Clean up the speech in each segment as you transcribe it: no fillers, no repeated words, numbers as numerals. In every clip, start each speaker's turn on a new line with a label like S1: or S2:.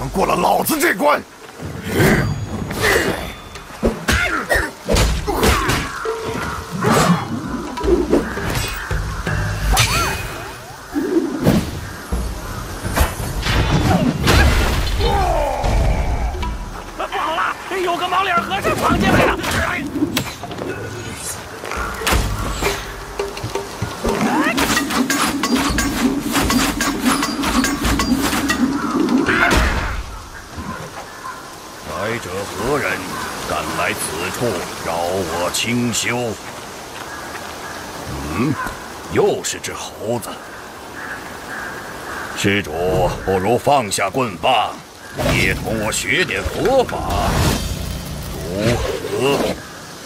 S1: 们过了老子这关。
S2: 不好了，有个毛脸和尚闯进来了！
S3: 来者何人？敢来此处扰我清修？又是只猴子。施主，不如放下棍棒，也同我学点佛法，如何？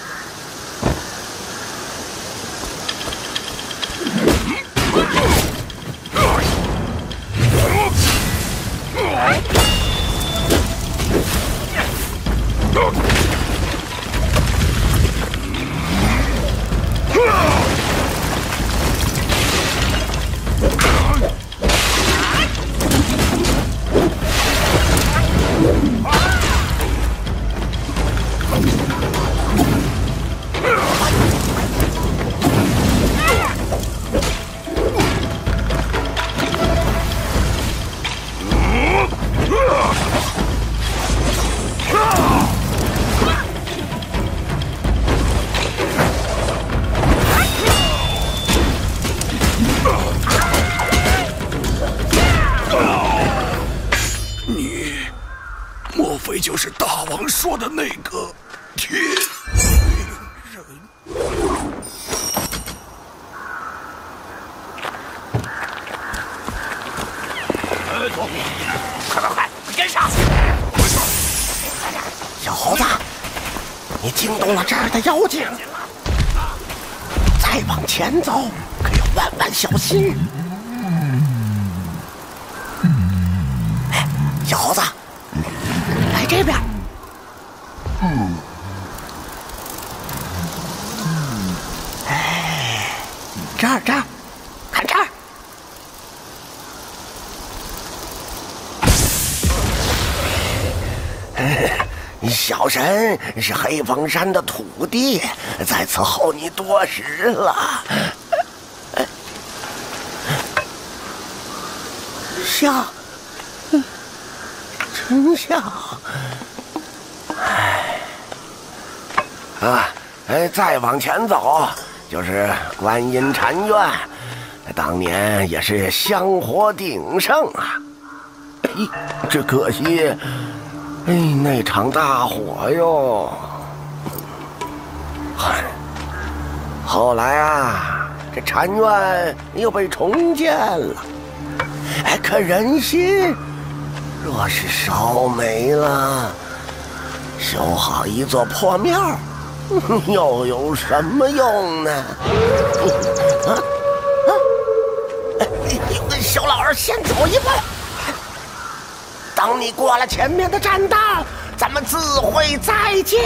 S3: 就是大王说的那个铁人。
S2: 走，快，跟上！
S4: 小猴子，你惊动了这儿的妖精，再往前走可要万万小心。哎，小猴子。来这边。哎，这儿，看这儿。小神是黑风山的土地，在此候你多时了。像。真像，再往前走就是观音禅院，当年也是香火鼎盛啊。这可惜，那场大火哟。后来啊，这禅院又被重建了，可人心。若是烧没了，修好一座破庙，又有什么用呢？小老儿先走一步，等你过了前面的栈道，咱们自会再见。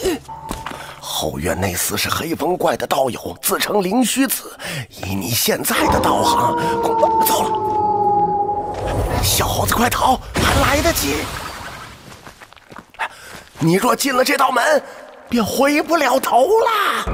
S4: 后院那厮是黑风怪的道友，自称灵虚子。以你现在的道行，糟了！小猴子，快逃，还来得及！你若进了这道门，便回不了头啦！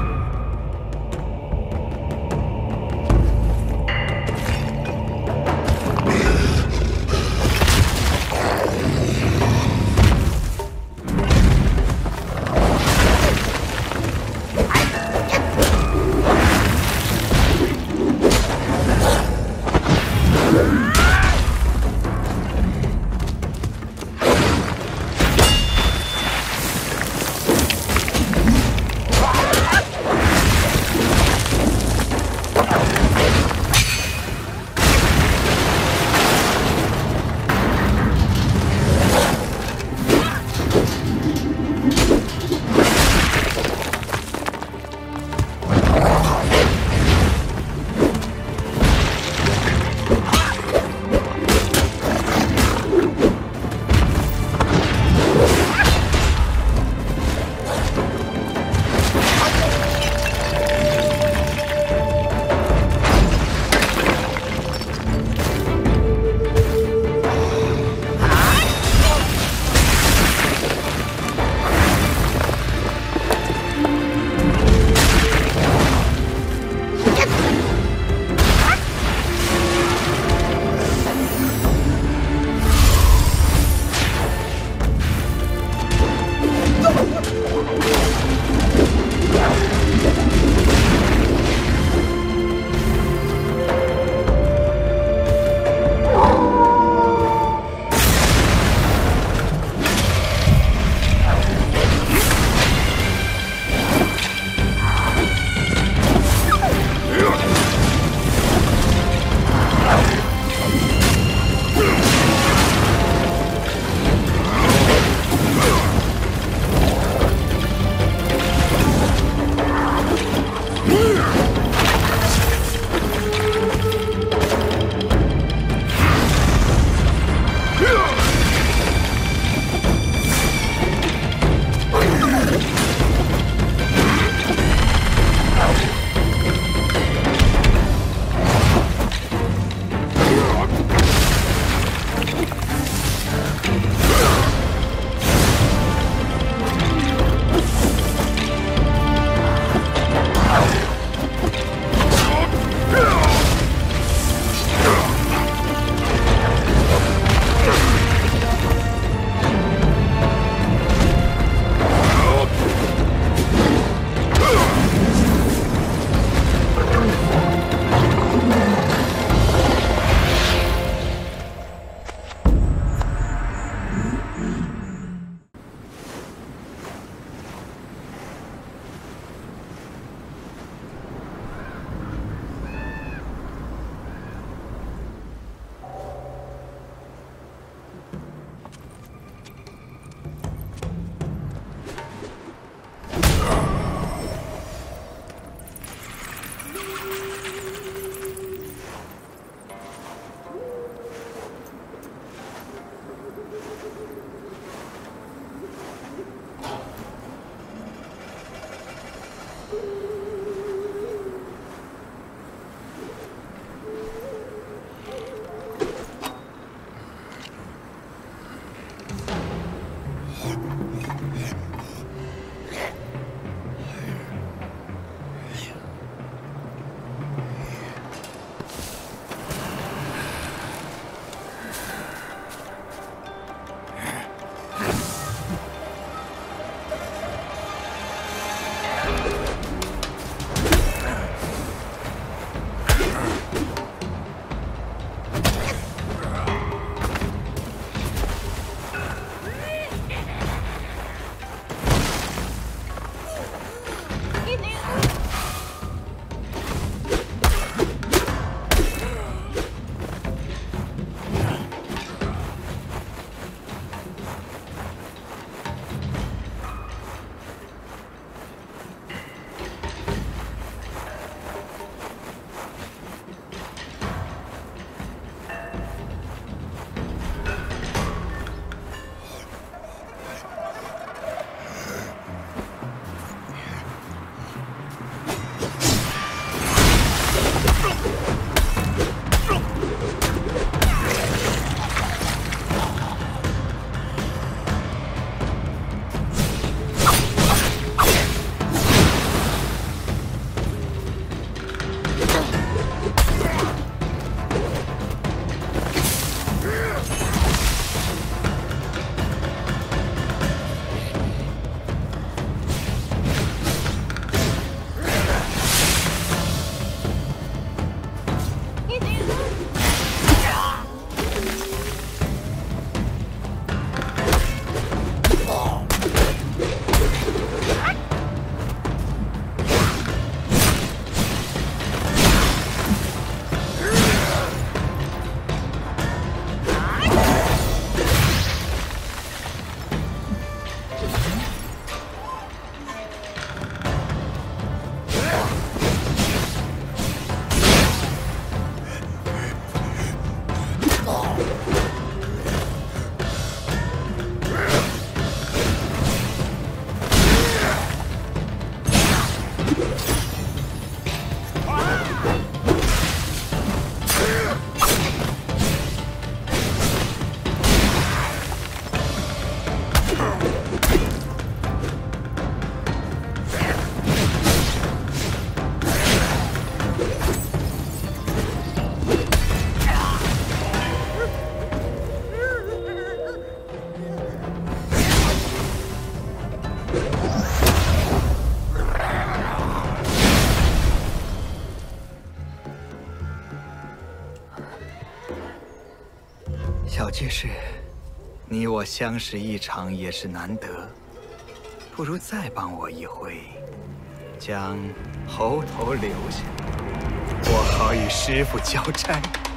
S1: 小居士，你我相识一场也是难得，不如再帮我一回，将猴头留下，我好与师父交差。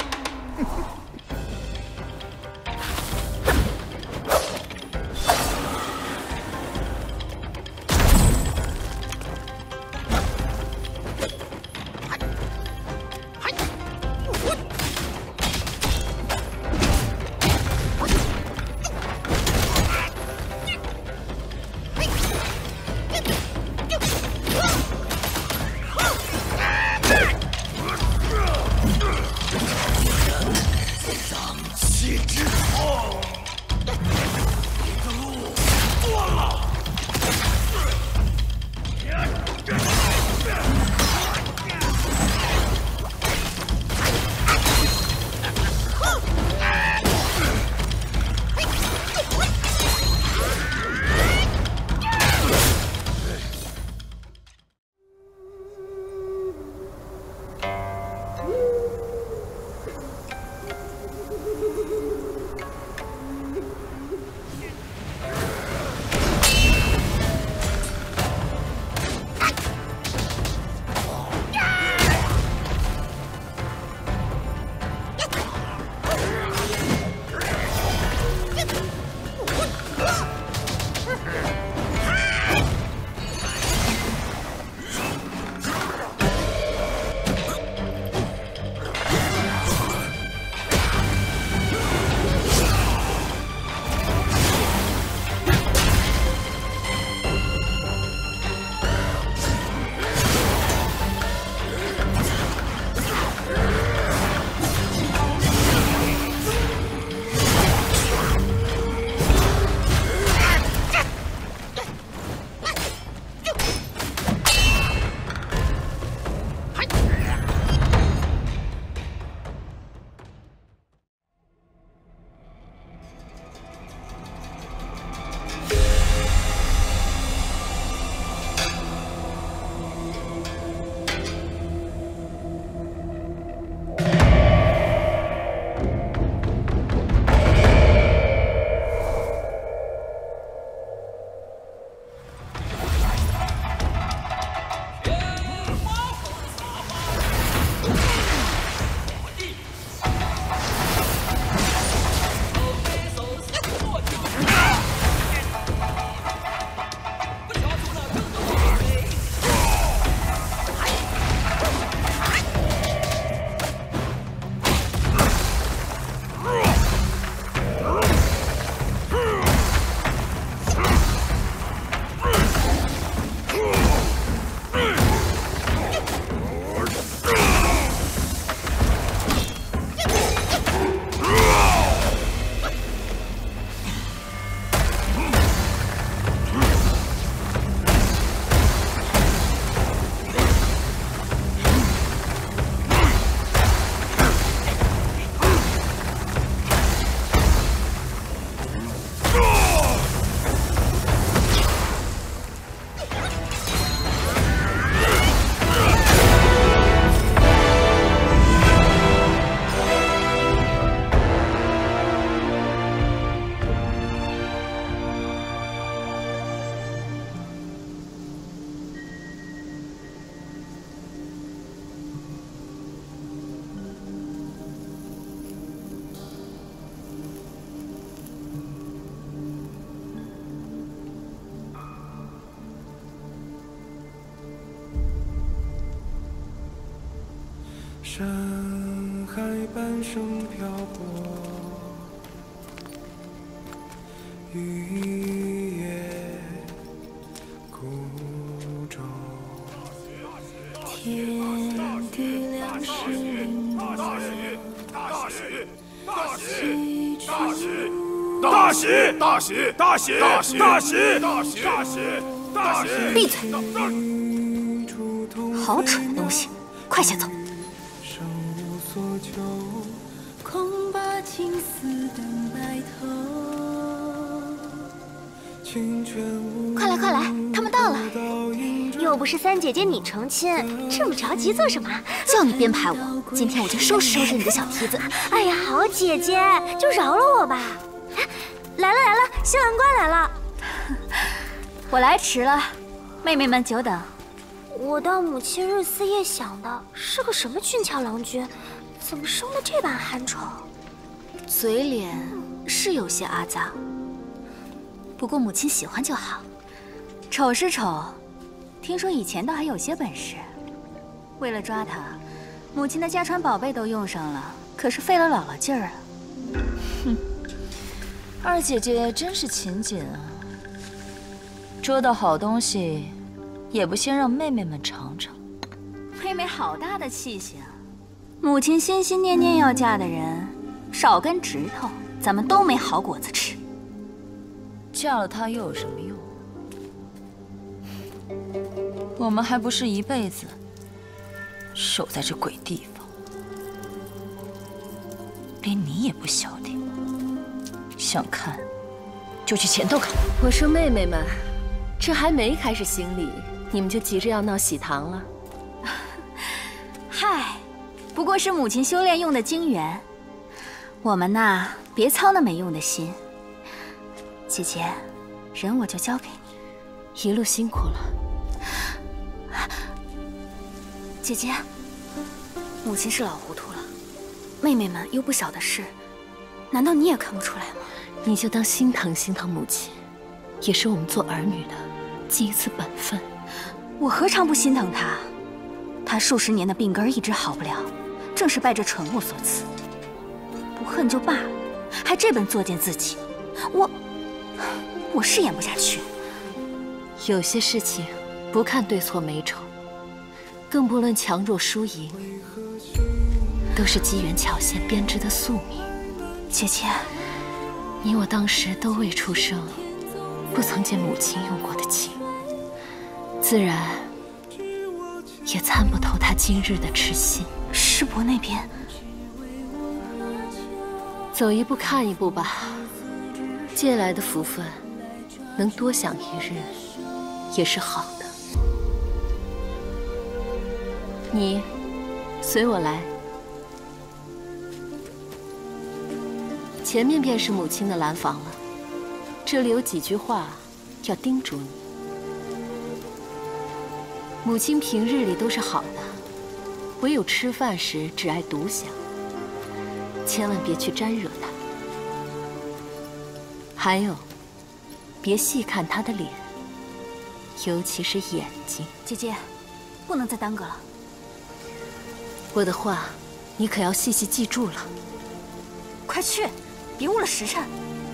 S5: 山海半生漂泊，雨夜孤舟。
S6: 天地良时灵魔，
S7: 闭嘴！好蠢的东西，快下走！
S6: 空把青丝等白头。
S7: 快来快来，他们到了！又不是三姐姐你成亲，这么着急做什么？叫你编排我， 今天我就收拾收拾你的小蹄子。
S8: 哎呀，好姐姐，就饶了我吧。来了来了，新郎官来了。
S7: 我来迟了，妹妹们久等。
S8: 我到母亲日思夜想的，是个什么俊俏郎君，怎么生得这般憨丑？
S7: 嘴脸是有些阿杂，不过母亲喜欢就好。丑是丑，听说以前倒还有些本事。为了抓他，母亲的家传宝贝都用上了，可是费了老了劲儿啊。
S9: 哼，二姐姐真是勤俭啊，捉到好东西，也不先让妹妹们尝尝。
S7: 妹妹好大的气性，母亲心心念念要嫁的人，少根指头，咱们都没好果子吃。
S9: 嫁了他又有什么用？我们还不是一辈子守在这鬼地方，连你也不晓得。想看就去前头看。
S10: 我说妹妹们，这还没开始行礼，你们就急着要闹喜糖了？
S7: 嗨，不过是母亲修炼用的精元，我们呐，别操那没用的心。姐姐，人我就交给你，
S10: 一路辛苦了。
S7: 姐姐，母亲是老糊涂了，妹妹们又不晓得事，难道你也看不出来吗？
S10: 你就当心疼心疼母亲，也是我们做儿女的尽一次本分。
S7: 我何尝不心疼她？她数十年的病根一直好不了，正是拜这蠢物所赐。不恨就罢了，还这本作践自己，我是演不下去。
S10: 有些事情不看对错美丑，更不论强弱输赢，都是机缘巧现编织的宿命。
S7: 姐姐，
S10: 你我当时都未出生，不曾见母亲用过的情，自然也参不透她今日的痴心。
S7: 师伯那边，
S10: 走一步看一步吧。借来的福分，能多享一日，也是好的。你随我来，前面便是母亲的兰房了。这里有几句话要叮嘱你。母亲平日里都是好的，唯有吃饭时只爱独享，千万别去沾惹她。还有，别细看她的脸，尤其是眼睛。
S7: 姐姐，不能再耽搁了。
S10: 我的话，你可要细细记住了。
S7: 快去，别误了时辰。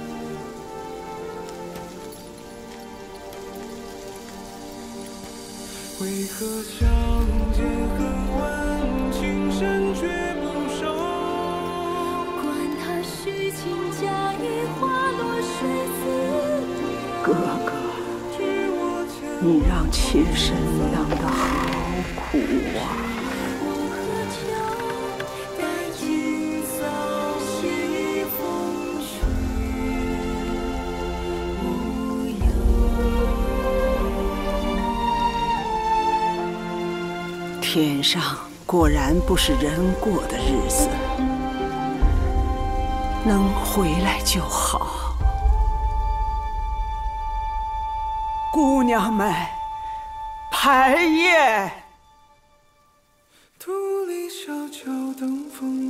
S5: 为何相见恨晚，情深却不寿？
S6: 管他虚情假意，花落谁自留？
S11: 哥哥，你让妾身养得好苦啊！天上果然不是人过的日子，能回来就好。姑娘们，排宴。
S5: 土里小桥等风